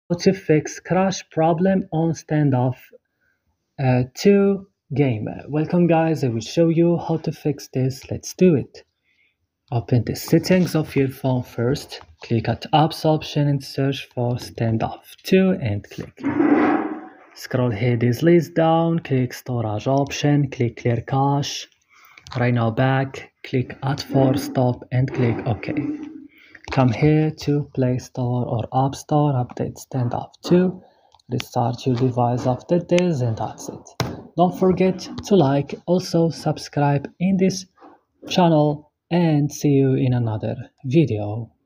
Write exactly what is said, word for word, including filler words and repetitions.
To fix crash problem on Standoff uh, two game. Welcome guys, I will show you how to fix this. Let's do it. Open the settings of your phone first. Click at apps option and search for Standoff two and click. Scroll here this list down, click storage option, click clear cache. Right now back, click add for stop and click OK. Come here to Play Store or App Store, update Standoff two, restart your device after this, and that's it. Don't forget to like, also subscribe in this channel, and see you in another video.